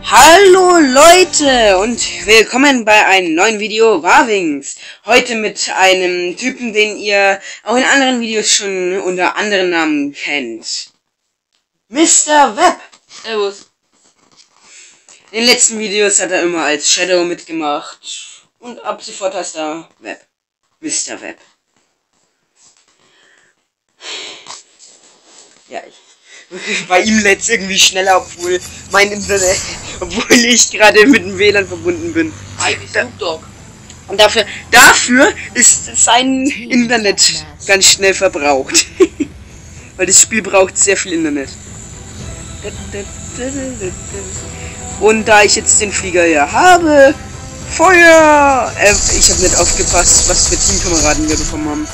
Hallo Leute und willkommen bei einem neuen Video Warwings. Heute mit einem Typen, den ihr auch in anderen Videos schon unter anderen Namen kennt. Mr. Web. Servus. In den letzten Videos hat er immer als Shadow mitgemacht. Und ab sofort heißt er Web. Mr. Web. Ja, bei ihm lädt's irgendwie schneller, obwohl mein Internet, obwohl ich gerade mit dem WLAN verbunden bin. Snoop Dogg. Und dafür ist sein Internet ganz schnell verbraucht. Weil das Spiel braucht sehr viel Internet. Und da ich jetzt den Flieger hier habe, Feuer! Ich habe nicht aufgepasst, was für Teamkameraden wir bekommen haben.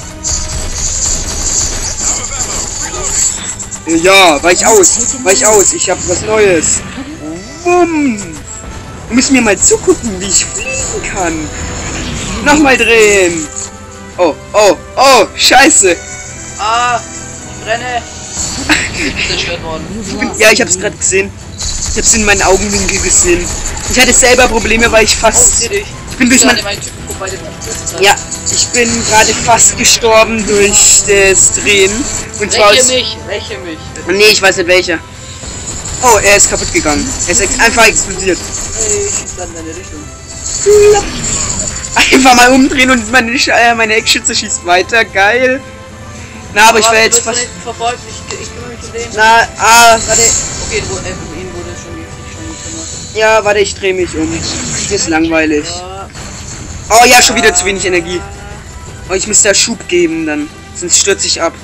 Ja, weich aus, ich habe was Neues. Bumm! Wir müssen mir mal zugucken, wie ich fliegen kann. Nochmal drehen. Oh, scheiße. Ah, ich brenne. Ich bin zerstört worden. Ja, ich hab's gerade gesehen. Ich hab's in meinen Augenwinkel gesehen. Ich hatte selber Probleme, weil ich fast... Ich bin durch Ja, ich bin gerade fast gestorben durch das Drehen. Und zwar räche mich. Nee, ich weiß nicht welcher. Oh, er ist kaputt gegangen. Er ist einfach explodiert. Ich schieß dann in deine Richtung. Einfach mal umdrehen und meine Eckschütze schießt weiter. Geil. Na, aber ich werde jetzt fast... Verfolgt. Ich kümmere mich um den. Na, warte. Okay, ihn wurde schon gekümmert. Ja, warte, ich drehe mich um. Das ist langweilig. Ja. Oh ja, schon wieder zu wenig Energie. Oh, ich müsste da Schub geben dann. Sonst stürze ich ab.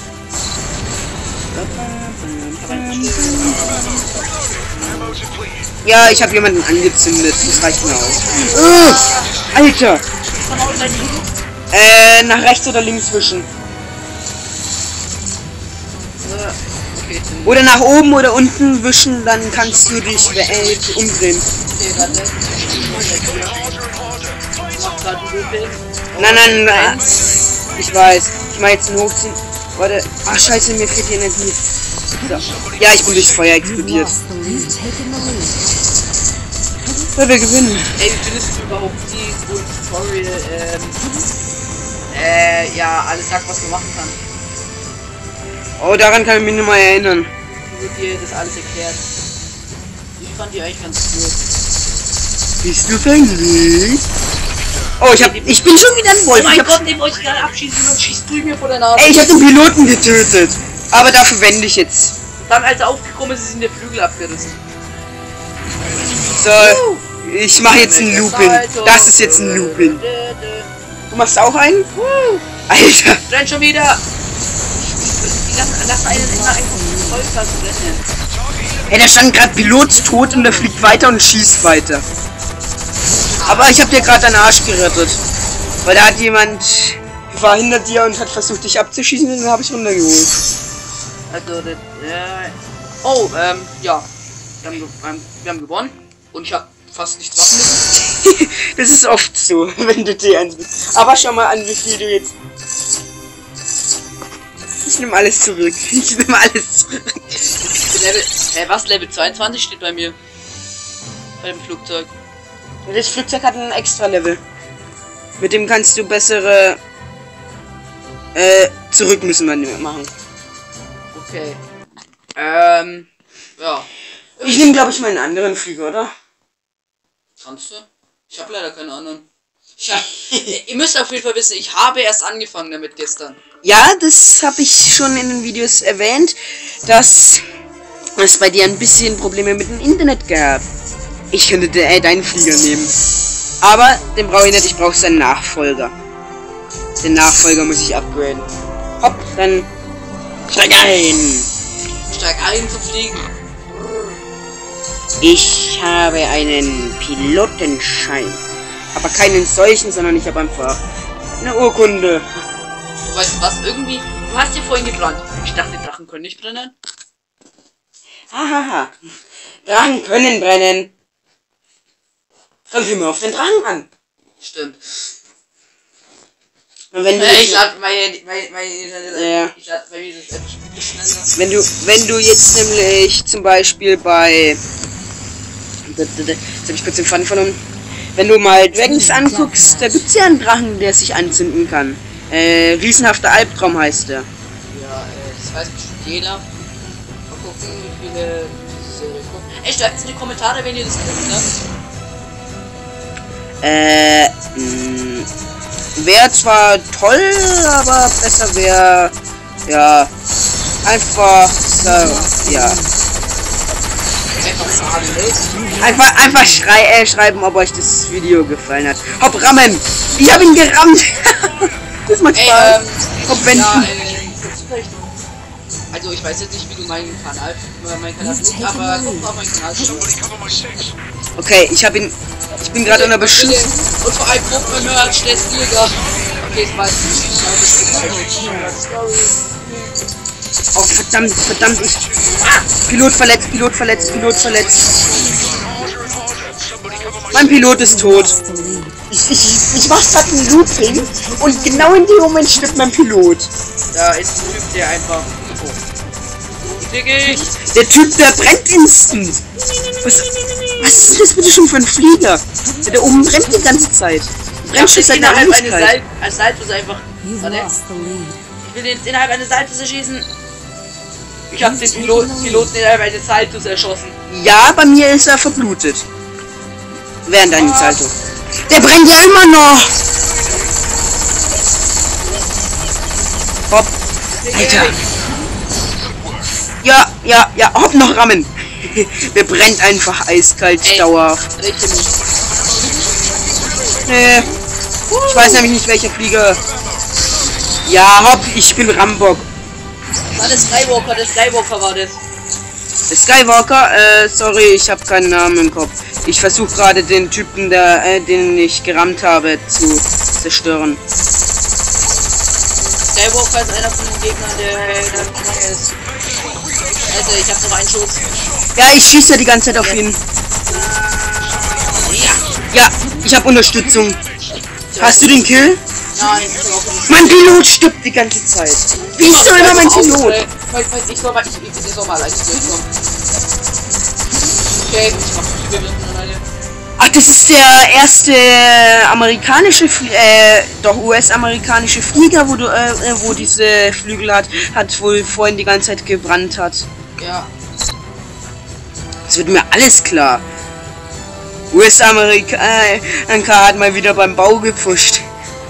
Ja, ich habe jemanden angezündet. Das reicht mir aus. Alter! Nach rechts oder links wischen. Okay, Oder nach oben oder unten wischen, dann kannst du dich umdrehen. Nein. Ich weiß. Ich mach jetzt einen Hochziehen. Warte. Ach scheiße, mir fehlt die Energie. So. Ja, ich bin durchs Feuer explodiert. Weil wir gewinnen. Ey, wie findest du überhaupt die Tutorial, ja, alles sagt, was man machen kann. Oh, daran kann ich mich nicht mal erinnern. Wie wird dir das alles erklärt? Ich fand die eigentlich ganz gut. Bist du verliebt? Oh, ich bin schon wieder ein Wolf. Oh mein Gott, den wollte ich gerade abschießen und schießt du mir vor der Nase. Ey, ich hab den Piloten getötet. Aber dafür wende ich jetzt. Dann als er aufgekommen ist, ist ihm der Flügel abgerissen. So, ich mache jetzt einen Looping. Das ist jetzt ein Looping. Du machst auch einen? Alter. Renn schon wieder. Lass einen immer einfach Vollgas rennen. Hey, da stand gerade Pilot tot und der fliegt weiter und schießt weiter. Aber ich habe dir gerade deinen Arsch gerettet. Weil da hat jemand war hinter dir und hat versucht dich abzuschießen und dann habe ich runtergeholt. Also, oh, ja. Wir haben gewonnen. Und ich habe fast nichts machen müssen. Das ist oft so, wenn du T1 bist. Aber schau mal an, wie viel du jetzt... Ich nehme alles zurück. Level 22 steht bei mir. Bei dem Flugzeug. Das Flugzeug hat ein extra Level. Mit dem kannst du bessere... zurück müssen wir machen. Okay. Ja. Ich nehme, glaube ich, meinen anderen Flieger, oder? Kannst du? Ich habe leider keine anderen. Ihr müsst auf jeden Fall wissen, ich habe erst angefangen damit gestern. Ja, das habe ich schon in den Videos erwähnt, dass es bei dir ein bisschen Probleme mit dem Internet gab. Ich könnte deinen Flieger nehmen. Aber den brauche ich nicht, ich brauche seinen Nachfolger. Den Nachfolger muss ich upgraden. Hopp, dann steig ein! Steig ein zum Fliegen. Ich habe einen Pilotenschein. Aber keinen solchen, sondern ich habe einfach eine Urkunde. Du weißt was, irgendwie, du hast dir vorhin gebrannt. Ich dachte, Drachen können nicht brennen. Hahaha. Drachen können brennen. Kommt immer auf den Drachen an. Stimmt. Und wenn du ich lade meine wenn du jetzt nämlich zum Beispiel bei habe ich kurz den Faden verloren. Wenn du mal Dragons anguckst, da gibt es ja einen Drachen, der sich anzünden kann. Riesenhafter Albtraum heißt der. Ja, das weiß bestimmt jeder. Mal gucken, wie viele Serie gucken. Ey, schreibt in die Kommentare, wenn ihr das guckt, ne? Wäre zwar toll, aber besser wäre, ja, einfach, ja. Einfach schreiben, ob euch das Video gefallen hat. Hopp, rammen! Ich hab ihn gerammt! Das macht Spaß. Hopp, wenden. Ja, also ich weiß jetzt nicht, wie du meinen Kanal siehst, aber guck mal auf meinen Kanal. Okay, ich bin gerade unter Beschuss. Und vor allem guck mal nur als Schleswig. Okay, ich weiß nicht. Oh, verdammt, Pilot verletzt. Mein Pilot ist tot. Ich mach grad einen Looping und genau in dem Moment stirbt mein Pilot. Da ist ein Typ, der einfach... Der Typ, der brennt instant. Was ist das bitte schon für ein Flieger? Der da oben brennt die ganze Zeit. Brennt schon seit einer Ewigkeit. Als Saltus einfach... Warte. Ich will den innerhalb eines Saltus erschießen. Ich habe den Piloten innerhalb eines Saltus erschossen. Ja, bei mir ist er verblutet. Während einem Salto. Der brennt ja immer noch. Hopp. Alter. Ja, hopp, noch rammen. Der brennt einfach eiskalt, dauerhaft. Nee. Ich weiß nämlich nicht, welcher Flieger. Ja, hopp, ich bin Rambock. War der Skywalker war das. Der Skywalker, sorry, ich habe keinen Namen im Kopf. Ich versuche gerade den Typen, den ich gerammt habe, zu zerstören. Skywalker ist einer von den Gegnern, der ist. Alter, ich hab noch einen Schuss. Ja, ich schieße ja die ganze Zeit auf ihn. Ja, ich habe Unterstützung. Hast du den Kill? Nein, mein Pilot stirbt die ganze Zeit. Wieso immer mein Pilot? Ich soll mal alleine durchkommen. Okay, wir müssen alleine. Ach, das ist der erste amerikanische, US-amerikanische Flieger, wo diese Flügel hat wohl vorhin die ganze Zeit gebrannt hat. Ja. Das wird mir alles klar. US-Amerika hat mal wieder beim Bau gepfuscht.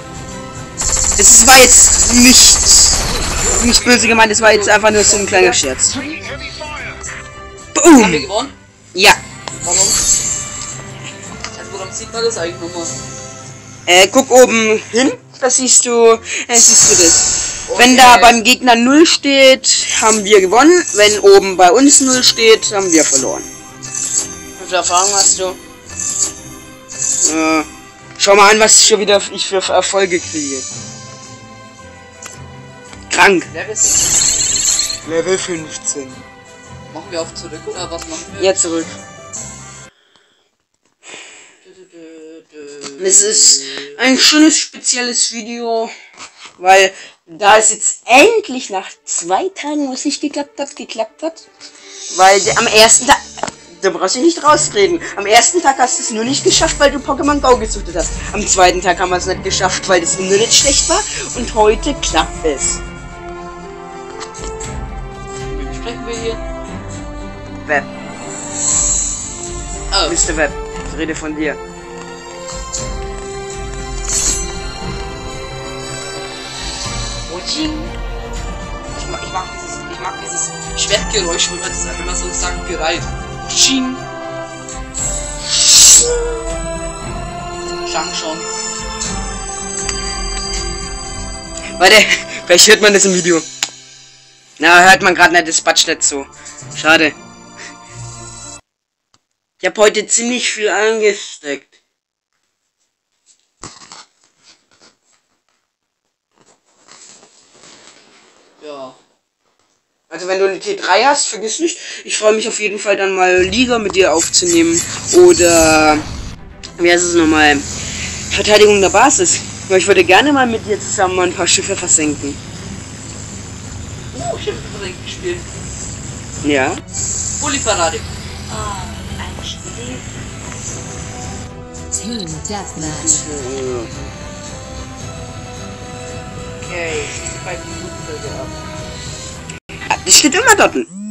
Es war jetzt nicht böse gemeint, es war jetzt einfach nur so ein kleiner Scherz. Boom! Haben wir gewonnen? Ja. Warum? Also warum sieht man das eigentlich nochmal? Guck oben hin, da siehst du das. Okay. Wenn da beim Gegner 0 steht, haben wir gewonnen. Wenn oben bei uns 0 steht, haben wir verloren. Wie viele Erfahrung hast du? Schau mal an, was schon wieder ich für Erfolge kriege. Krank. Level 15. Machen wir auf zurück oder was machen wir? Ja, zurück. Es ist ein schönes, spezielles Video, weil da es jetzt endlich nach 2 Tagen, wo es nicht geklappt hat. Weil am ersten Tag, da brauchst du nicht rausreden. Am ersten Tag hast du es nur nicht geschafft, weil du Pokémon Go gesuchtet hast. Am zweiten Tag haben wir es nicht geschafft, weil das Internet schlecht war. Und heute klappt es. Wie sprechen wir hier? Web. Oh. Mr. Web, ich rede von dir. Ich mag dieses Schwertgeräusch, wenn man so sagt, bereit. Ching. Shang-Shon. Warte, vielleicht hört man das im Video. Na, hört man gerade nicht, das Batsch nicht so. Schade. Ich habe heute ziemlich viel angesteckt. Ja. Also wenn du eine T3 hast, vergiss nicht. Ich freue mich auf jeden Fall dann mal Liga mit dir aufzunehmen. Oder wie heißt es nochmal? Verteidigung der Basis. Weil ich würde gerne mal mit dir zusammen mal ein paar Schiffe versenken. Oh, Schiffe versenken gespielt. Ja. Bulli-Parade. Oh, ein Spiel. Team Deathmatch. Okay, 2 Minuten ab. Das steht immer dort.